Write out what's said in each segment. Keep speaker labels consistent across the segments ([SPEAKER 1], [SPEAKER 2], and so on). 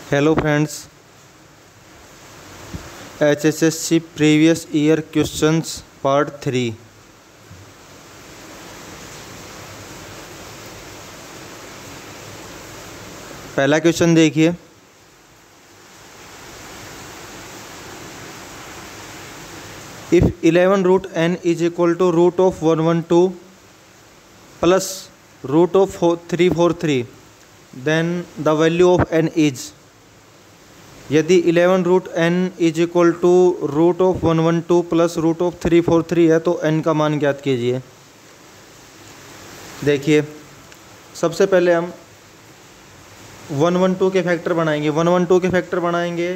[SPEAKER 1] Hello friends, HSSC previous year questions part 3। पहला question देखिए। If 11 root n is equal to root of 112 plus root of 343 then the value of n is. यदि 11 root n is equal to root of 112 plus root of 343 है तो n का मान ज्ञात कीजिए। देखिए, सबसे पहले हम 112 के फैक्टर बनाएंगे। 112 के फैक्टर बनाएंगे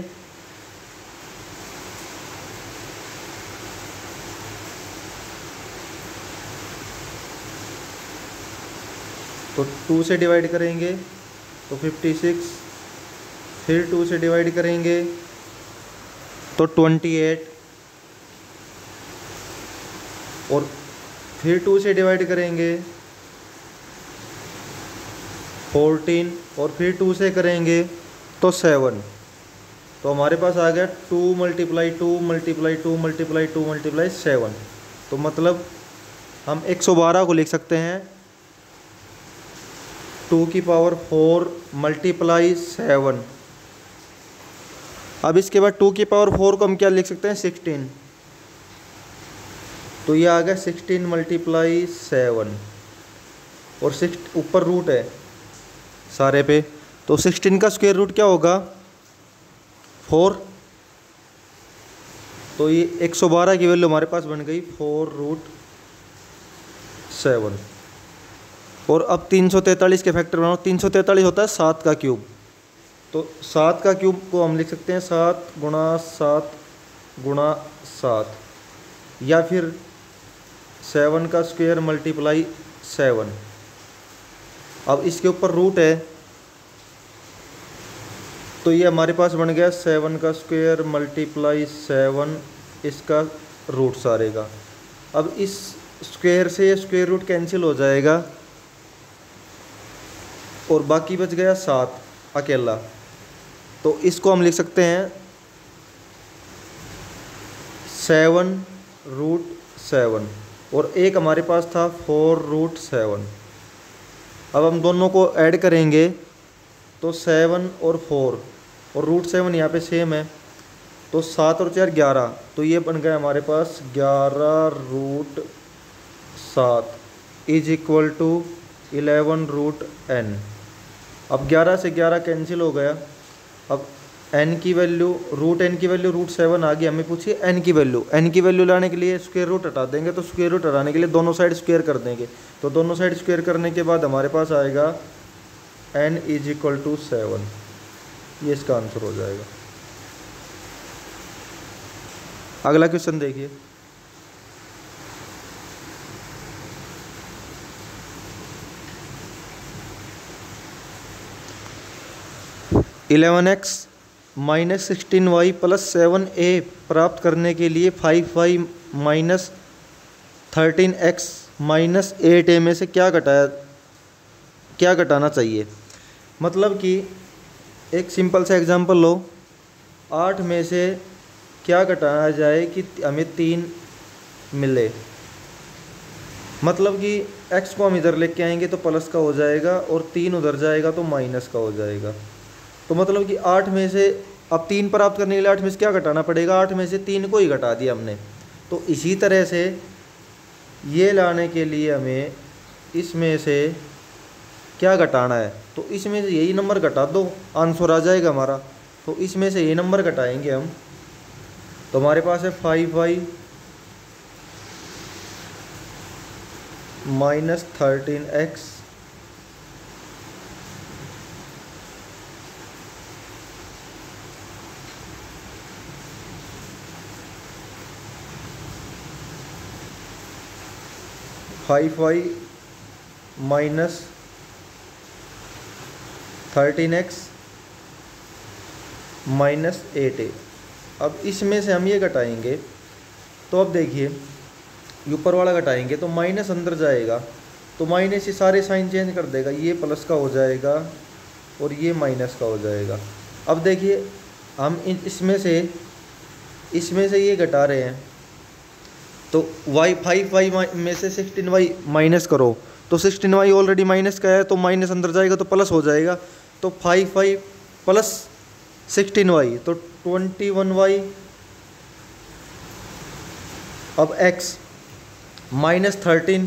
[SPEAKER 1] तो 2 से डिवाइड करेंगे तो 56, फिर 2 से डिवाइड करेंगे तो 28, और फिर 2 से डिवाइड करेंगे 14, और फिर 2 से करेंगे तो 7। तो हमारे पास आ गया 2 × 2 × 2 × 2 × 7। तो मतलब हम 112 को लिख सकते हैं 2 की पावर 4 × 7। अब इसके बाद 2 की पावर 4 को हम क्या लिख सकते हैं 16। तो ये आ गया 16 × 7, और 6 ऊपर रूट है सारे पे, तो 16 का स्क्वायर रूट क्या होगा 4। तो ये 112 की वैल्यू हमारे पास बन गई 4√7। और अब 343 के फैक्टर बनाओ। 343 होता है 7 का क्यूब, तो 7 का क्यूब को हम लिख सकते हैं 7 × 7 × 7, या फिर 7 का स्क्वायर × 7। अब इसके ऊपर रूट है तो ये हमारे पास बन गया 7 का स्क्वायर × 7, इसका रूट सारे का। अब इस स्क्वायर से स्क्वायर रूट कैंसिल हो जाएगा और बाकी बच गया 7 अकेला। तो इसको हम लिख सकते हैं 7√7, और एक हमारे पास था 4√7। अब हम दोनों को ऐड करेंगे तो 7 और 4, और √7 यहाँ पे सेम है, तो 7 और 4 11। तो ये बन गया हमारे पास 11√7 इज इक्वल टू 11√n। अब 11 से 11 कैंसिल हो गया। अब n की वैल्यू √n की वैल्यू √7 आ गई। हमें पूछिए n की वैल्यू। n की वैल्यू लाने के लिए स्क्वायर रूट हटा देंगे, तो स्क्वायर रूट हटाने के लिए दोनों साइड स्क्वायर कर देंगे। तो दोनों साइड स्क्वायर करने के बाद हमारे पास आएगा n इज इक्वल टू 7। ये इसका आंसर हो जाएगा। अगला क्वेश्चन देखिए। (11x - 16y + 7a) प्राप्त करने के लिए 5y - 13x - 8a में से क्या घटाना चाहिए। मतलब कि एक सिंपल सा एग्जांपल लो। 8 में से क्या घटाना जाए कि हमें 3 मिले। मतलब कि x को हम इधर लेके आएंगे तो प्लस का हो जाएगा, और 3 उधर जाएगा तो माइनस का हो जाएगा। तो मतलब कि 8 में से अब 3 प्राप्त करने के लिए 8 में से क्या घटाना पड़ेगा, 8 में से 3 को ही घटा दिया हमने। तो इसी तरह से ये लाने के लिए हमें इसमें से क्या घटाना है, तो इसमें से यही नंबर घटा दो, आंसर आ जाएगा हमारा। तो इसमें से ये नंबर घटाएंगे हम, तो हमारे पास है 5y - 13x (5y - 13x - 8a). अब इसमें से हम ये घटाएंगे, तो अब देखिए ऊपर वाला घटाएंगे तो माइनस अंदर जाएगा, तो माइनस से सारे साइन चेंज कर देगा। ये प्लस का हो जाएगा और ये माइनस का हो जाएगा। अब देखिए हम इसमें से ये घटा रहे हैं, तो वाई 5y में से 16y माइनस करो, तो 16y ऑलरेडी माइनस का है तो माइनस अंदर जाएगा तो प्लस हो जाएगा, तो 5y प्लस 16y तो 21y। अब x -13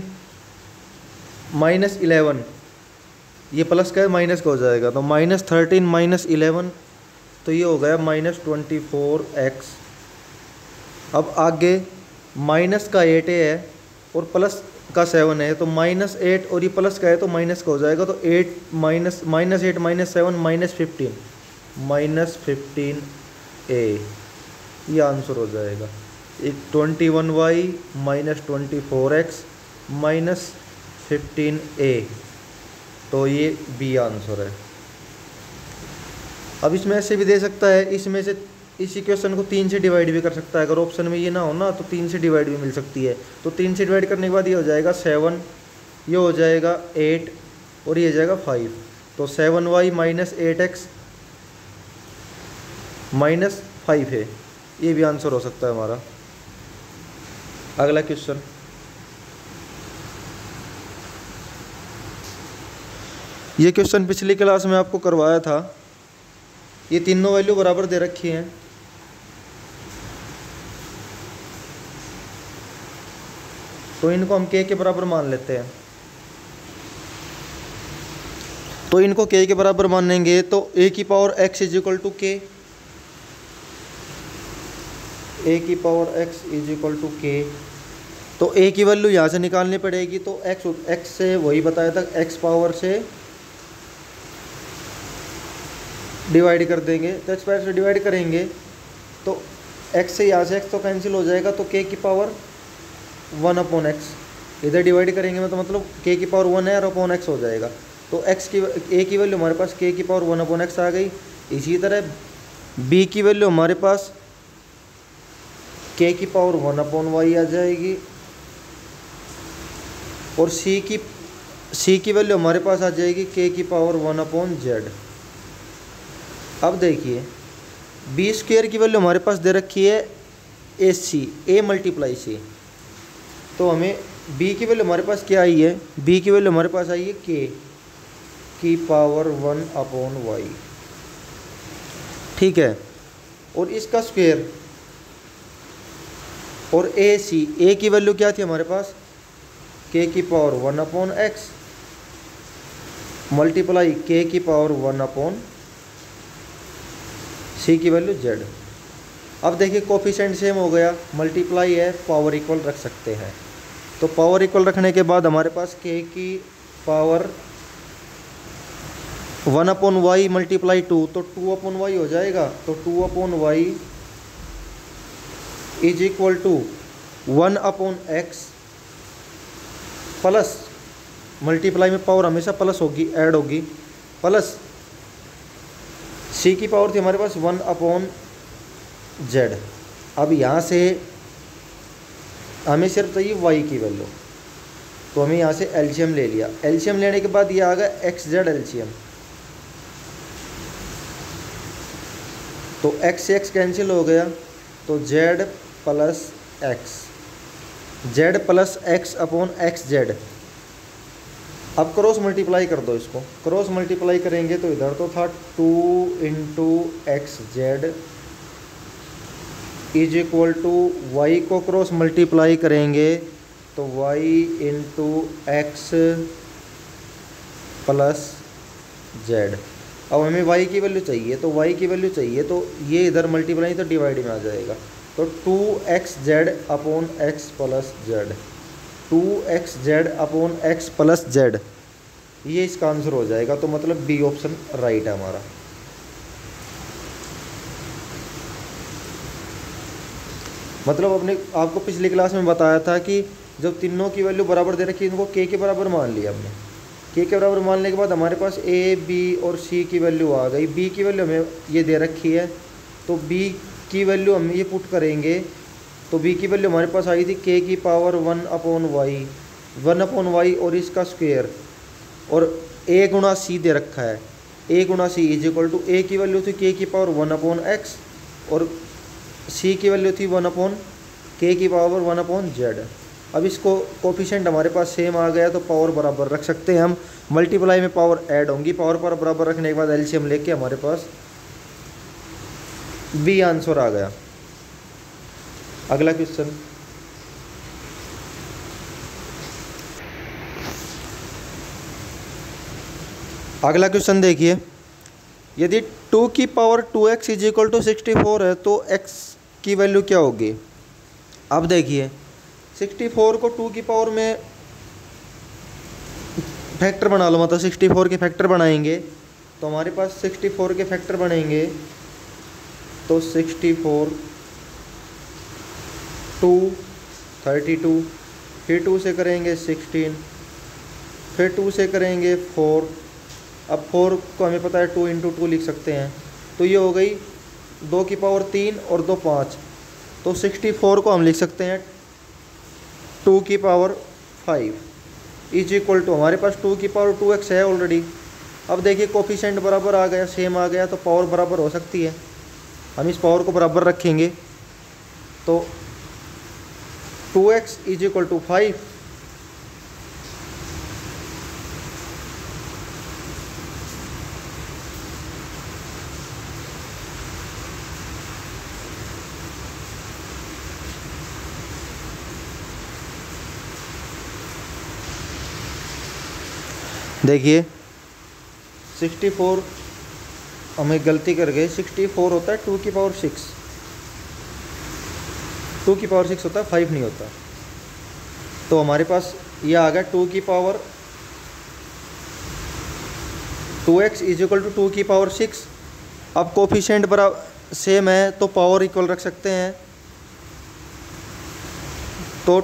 [SPEAKER 1] -11, ये प्लस का है माइनस का हो जाएगा, तो -13 -11 तो ये हो गया -24x। अब आगे माइनस का 8 है और प्लस का 7 है, तो -8 और ये प्लस का है तो माइनस का हो जाएगा, तो 8 -8 -7 -15 ये आंसर हो जाएगा। एक 21y -24x -15a, तो ये बी आंसर है। अब इसमें ऐसे भी दे सकता है, इसमें से इस इक्वेशन को 3 से डिवाइड भी कर सकता है, अगर ऑप्शन में ये ना हो ना तो 3 से डिवाइड भी मिल सकती है, तो 3 से डिवाइड करने के बाद ये हो जाएगा 7, ये हो जाएगा 8 और ये हो जाएगा 5, तो 7y -8x -5 है, ये भी आंसर हो सकता है हमारा। अगला क्वेश्चन, ये क्वेश्चन पिछली क्लास में आपको करवाया था। ये तीनों वैल्यू बराबर दे रखी हैं, तो इनको हम k के बराबर मान लेते हैं। तो इनको k के बराबर मानेंगे तो a की power x is equal to k, a की power x is equal to k, तो a की वैल्यू यहाँ से निकालनी पड़ेगी, तो x से वही बताया था, x पावर से डिवाइड कर देंगे, तो x पावर से डिवाइड करेंगे तो x से यहाँ से x तो कैंसिल हो जाएगा, तो k की पावर 1/x, इधर डिवाइड करेंगे मतलब k की पावर 1 है और अपॉन x हो जाएगा, तो a की वैल्यू हमारे पास k की पावर 1/x आ गई। इसी तरह b की वैल्यू हमारे पास k की पावर 1/y आ जाएगी, और c की वैल्यू हमारे पास आ जाएगी k की पावर 1/z। अब देखिए b² की वैल्यू हमारे पास दे रखी है a मल्टीप्लाई c, तो हमें b की वैल्यू हमारे पास क्या आई है, b की वैल्यू हमारे पास आई है k की पावर 1/y, ठीक है, और इसका स्क्वायर, और a की वैल्यू क्या थी हमारे पास, k की पावर 1/x मल्टीप्लाई k की पावर 1/c की वैल्यू z। अब देखिए कोफिशिएंट सेम हो गया, मल्टीप्लाई है, पावर इक्वल रख सकते हैं, तो पावर इक्वल रखने के बाद हमारे पास k की पावर 1/y मल्टीप्लाई 2, तो 2/y हो जाएगा, तो 2/y is equal to 1/x plus, multiply में पावर हमेशा प्लस होगी, ऐड होगी, प्लस c की पावर थी हमारे पास 1/z। अब यहाँ से हमें सिर्फ चाहिए y की वैल्यू, तो हमें यहाँ से एलसीएम ले लिया, एलसीएम लेने के बाद ये आ गया xz एलसीएम, तो x से x कैंसिल हो गया, तो z प्लस x/xz। अब क्रॉस मल्टीप्लाई कर दो, इसको क्रॉस मल्टीप्लाई करेंगे तो इधर तो था 2xz is equal to y को क्रॉस मल्टीप्लाई करेंगे तो y into X plus Z. अब हमें y की वैल्यू चाहिए, तो y की वैल्यू चाहिए तो ये इधर मल्टीप्लाई तो डिवाइड में आ जाएगा, तो 2xz/x plus Z, 2xz/x plus Z, ये इसका आंसर हो जाएगा। तो मतलब बी ऑप्शन राइट है हमारा। मतलब अपने आपको पिछली क्लास में बताया था कि जब तीनों की वैल्यू बराबर दे रखी है, इनको के बराबर मान लिया हमने, के बराबर मानने के बाद हमारे पास ए बी और सी की वैल्यू आ गई। बी की वैल्यू हमें ये दे रखी है, तो बी की वैल्यू हम ये पुट करेंगे, तो बी की वैल्यू हमारे पास आई थी के की पावर 1/y और इसका स्क्वायर, और a गुणा सी दे रखा है, ए गुणा C is equal to A की वैल्यू थी के की पावर 1/x और सी की वैल्यू थी 1/ के की पावर 1/z। अब इसको कोफिशिएंट हमारे पास सेम आ गया तो पावर बराबर रख सकते हैं हम। मल्टीप्लाई में पावर ऐड होंगी, पावर पर बराबर रखने के बाद एलसीएम लेके हमारे पास बी आंसर आ गया। अगला क्वेश्चन, अगला क्वेश्चन देखिए, यदि 2 की power 2x is equal to 64 है तो x की वैल्यू क्या होगी। अब देखिए 64 को 2 की पावर में फैक्टर बना लो, मतलब 64 के फैक्टर बनाएंगे तो हमारे पास 64 के फैक्टर बनेंगे तो 64 2 32, फिर 2 से करेंगे 16, फिर 2 से करेंगे 4। अब 4 को हमें पता है 2 × 2 लिख सकते हैं, तो ये हो गई 2 की पावर 3 और 2 5, तो 64 को हम लिख सकते हैं 2 की पावर 5 इज इक्वल टू, हमारे पास 2 की पावर 2x है ऑलरेडी। अब देखिए कोफिशिएंट बराबर आ गया, सेम आ गया, तो पावर बराबर हो सकती है। हम इस पावर को बराबर रखेंगे तो 2x इज इक्वल टू 5। देखिए 64 हमें गलती कर गए, 64 होता है 2 की पावर 6, 2 की पावर 6 होता है, 5 नहीं होता। तो हमारे पास ये आ गया 2 की power 2x is equal to 2 की पावर 6। अब कोफिशिएंट बराबर सेम है तो पावर इक्वल रख सकते हैं, तो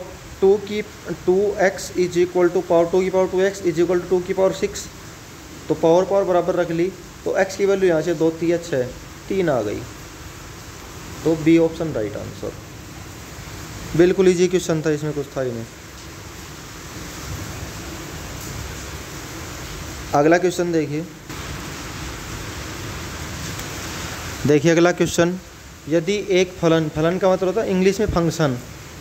[SPEAKER 1] 2x is equal to power 2 की power 2x is equal to 2 की पावर 6, तो पावर बराबर रख ली, तो x की वैल्यू यहाँ से 2 3 6 3 आ गई, तो बी ऑप्शन राइट आंसर। बिल्कुल इजी क्वेश्चन था, इसमें कुछ था ही नहीं। अगला क्वेश्चन देखिए, अगला क्वेश्चन, यदि एक फलन का मतलब होता है इंग्लिश में फंक्शन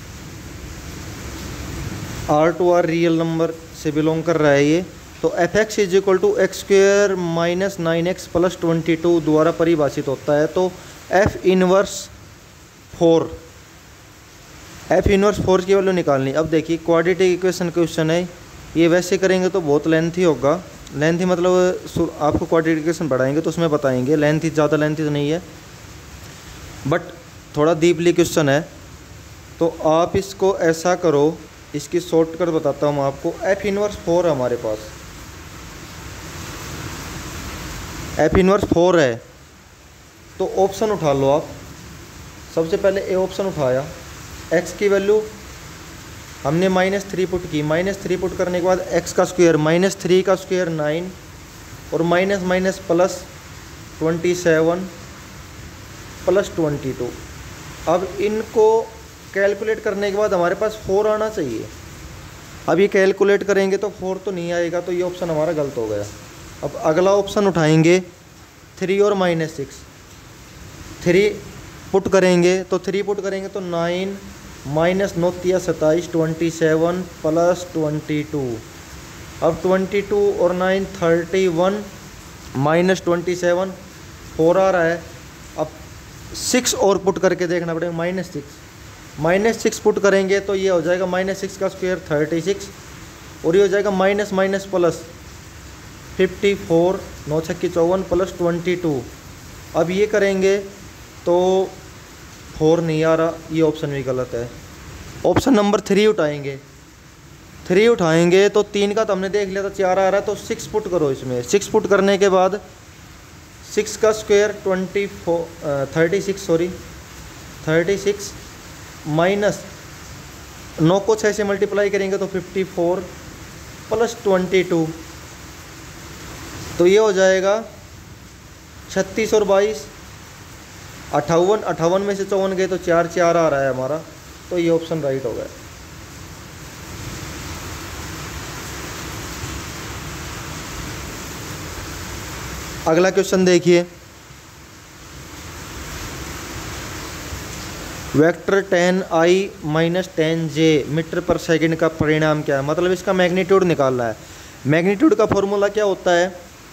[SPEAKER 1] R रियल नंबर से बिलोंग कर रहा है ये, तो f(x) is equal to x² minus 9x plus 22 द्वारा परिभाषित होता है। तो f इनवर्स 4 की वैल्यू निकालनी। अब देखिए क्वाड्रेटिक इक्वेशन क्वेश्चन है ये, वैसे करेंगे तो बहुत लेंथी होगा, लेंथी मतलब आपको क्वाड्रेटिक इक्वेशन बढ़ाएंगे तो उसमें बताएंगे, लेंथी ज़्यादा लेंथी तो नहीं है, बट थोड़ा डीपली क्वेश्चन है। तो आप इसको ऐसा करो, इसकी शॉर्टकट बताता हूँ आपको। f इनवर्स 4 है हमारे पास, f इनवर्स 4 है, तो ऑप्शन उठा लो आप। सबसे पहले ए ऑप्शन उठाया, x की वैल्यू हमने -3 पुट की, -3 पुट करने के बाद x का स्क्वायर -3 का स्क्वायर 9 और माइनस माइनस प्लस 27 प्लस 22। अब इनको कैलकुलेट करने के बाद हमारे पास 4 आना चाहिए। अब ये कैलकुलेट करेंगे तो 4 तो नहीं आएगा, तो ये ऑप्शन हमारा गलत हो गया। अब अगला ऑप्शन उठाएंगे 3 और -6, 3 पुट करेंगे तो 3 पुट करेंगे तो 9 माइनस 9 × 27 27 प्लस 22। अब 22 और 9 31 माइनस 27 4 आ रहा है। अब 6 और पुट करके देखना पड़ेगा, -6 पुट करेंगे तो ये हो जाएगा -6 का स्क्वायर 36 और ये हो जाएगा माइनस माइनस प्लस 54 9 × 6 = 54 प्लस 22। अब ये करेंगे तो 4 नहीं आ रहा, ये ऑप्शन भी गलत है। ऑप्शन नंबर 3 उठाएंगे, 3 उठाएंगे तो 3 का तो हमने देख लिया था 4 आ रहा है, तो 6 पुट करो इसमें। 6 पुट करने के बाद 6 का स्क्वायर 36 माइनस 9 को 6 से मल्टीप्लाई करेंगे तो 54 प्लस 22, तो ये हो जाएगा 36 और 22 58 में से 54 गए तो 4 आ रहा है हमारा, तो ये ऑप्शन राइट हो गया। अगला क्वेश्चन देखिए, vector 10i minus 10j metre पर सेकंड का परिणाम क्या है, मतलब इसका मैग्नीट्यूड निकालना है। मैग्नीट्यूड का फॉर्मूला क्या होता है,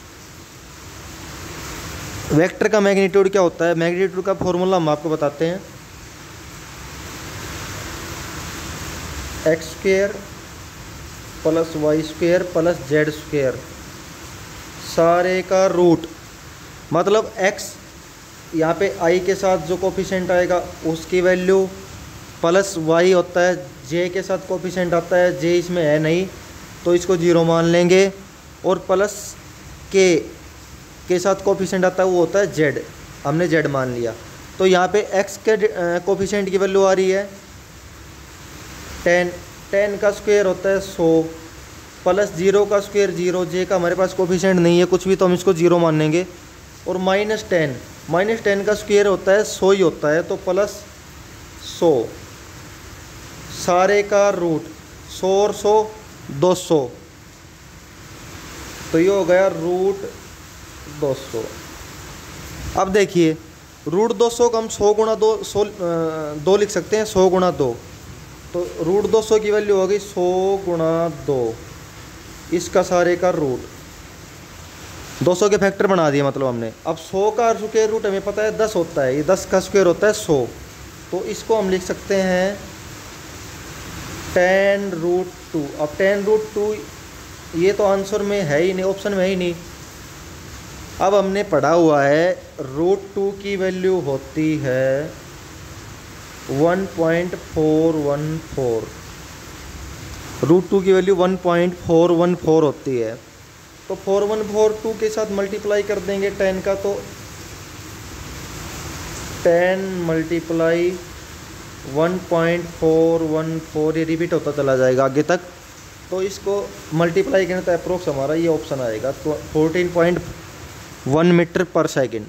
[SPEAKER 1] वेक्टर का मैग्नीट्यूड क्या होता है, मैग्नीट्यूड का फॉर्मूला हम आपको बताते हैं, X square plus Y square plus Z square सारे का रूट, मतलब एक्स यहाँ पे आई के साथ जो कोफिशिएंट आएगा उसकी वैल्यू प्लस वाई होता है, जे के साथ कोफिशिएंट आता है, जे इसमें है नहीं तो इसको जीरो मान लेंगे, और प्लस के साथ कोफिशिएंट आता है वो होता है जेड, हमने जेड मान लिया। तो यहाँ पे एक्स के कोफिशिएंट की वैल्यू आ रही है 10, 10 का स्क्वायर होता है 100 प्लस 0 का स्क्वायर 0, जे का हमारे पास कोफिशिएंट नहीं है कुछ भी तो हम इसको जीरो मान लेंगे, और माइनस 10 का स्क्वायर होता है 100 ही होता है, तो प्लस 100 सारे का रूट 100 और 100 200, तो ये हो गया रूट 200। अब देखिए रूट 200 को हम 100 गुणा 2 लिख सकते हैं, 100 गुणा 2, तो रूट 200 की वैल्यू होगी 100 गुणा 2, इसका सारे का रूट 200 के फैक्टर बना दिए मतलब हमने। अब 100 का स्क्वायर रूट हमें पता है 10 होता है, ये 10 का स्क्वायर होता है 100, तो इसको हम लिख सकते हैं 10 रूट 2। अब 10 रूट 2 ये तो आंसर में है ही नहीं, ऑप्शन में है ही नहीं। अब हमने पढ़ा हुआ है रूट 2 की वैल्यू होती है 1.414, रूट 2 की वैल्यू 1.414 होती है, तो 4142 के साथ मल्टीप्लाई कर देंगे 10 का, तो 10 मल्टीप्लाई 1.414 ये रिपीट होता चला जाएगा आगे तक, तो इसको मल्टीप्लाई करें तो अप्रोक्स हमारा ये ऑप्शन आएगा, तो 14.1 मीटर पर सेकंड।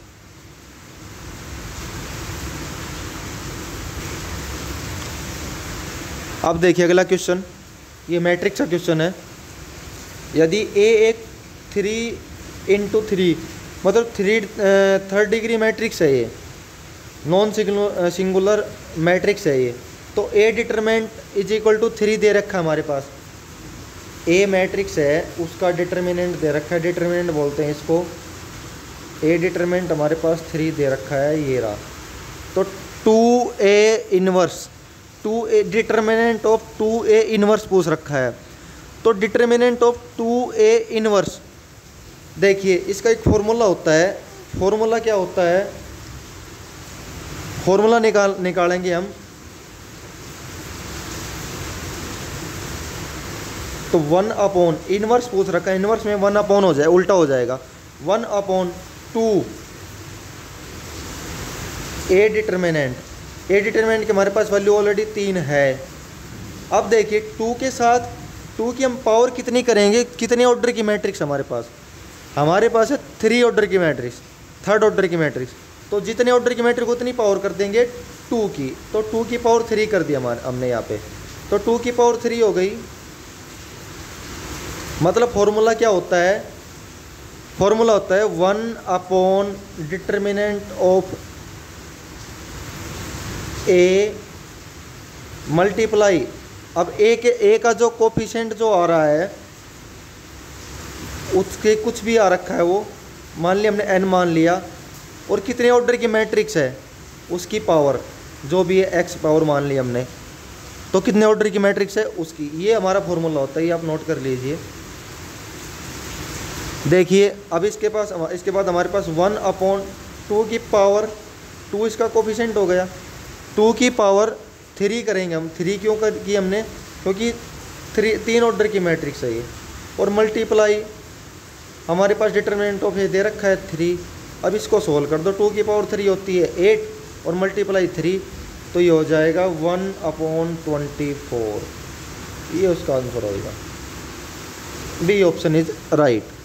[SPEAKER 1] अब देखिए अगला क्वेश्चन, ये मैट्रिक्स का क्वेश्चन है। यदि ए एक 3 × 3 मतलब 3rd डिग्री मैट्रिक्स है, ये नॉन सिंगुलर मैट्रिक्स है ये, तो A determinant is equal to 3 दे रखा है हमारे पास। ए मैट्रिक्स है उसका डिटरमिनेंट दे रखा है, डिटरमिनेंट बोलते हैं इसको, ए डिटरमिनेंट हमारे पास 3 दे रखा है, ये रहा। तो 2a inverse, 2a determinant of 2a inverse पूछ रखा है, तो डिटरमिनेंट ऑफ 2a इनवर्स, देखिए इसका एक फॉर्मूला होता है, फॉर्मूला क्या होता है, फॉर्मूला निकालेंगे हम, तो 1 अपॉन इनवर्स पूछ रखा है, इनवर्स में 1 अपॉन हो जाए, उल्टा हो जाएगा, 1/2 ए डिटरमिनेंट के हमारे पास वैल्यू ऑलरेडी 3 है। अब देखिए 2 के साथ 2 की हम पावर कितनी करेंगे, कितने ऑर्डर की मैट्रिक्स हमारे पास है 3 ऑर्डर की मैट्रिक्स, 3rd ऑर्डर की मैट्रिक्स, तो जितने ऑर्डर की मैट्रिक्स उतनी पावर कर देंगे 2 की, तो 2 की पावर 3 कर दिया हमने यहाँ पे, तो 2 की पावर 3 हो गई। मतलब फॉर्मूला क्या होता है, फॉर्मूला होता है 1 upon determinant of A multiply, अब ए का जो कोफिशिएंट जो आ रहा है उसके कुछ भी आ रखा है, वो मान लिया हमने n मान लिया, और कितने ऑर्डर की मैट्रिक्स है उसकी पावर जो भी है x पावर मान लिया हमने, तो कितने ऑर्डर की मैट्रिक्स है उसकी, ये हमारा फॉर्मूला होता है, ये आप नोट कर लीजिए। देखिए अब इसके बाद हमारे पास 1/2 की पावर 2 इसका कोफिशिएंट हो गया, 2 की पावर 3 करेंगे हम, 3 क्यों की हमने, क्योंकि 3 ऑर्डर की मैट्रिक्स है ये, और मल्टीप्लाई हमारे पास डिटरमिनेंट ऑफ ए दे रखा है 3, अब इसको सोल्व कर दो, 2 की पावर 3 होती है 8 और मल्टीप्लाई 3, तो ये हो जाएगा 1/24, ये उसका आंसर होगा, बी ऑप्शन इज राइट।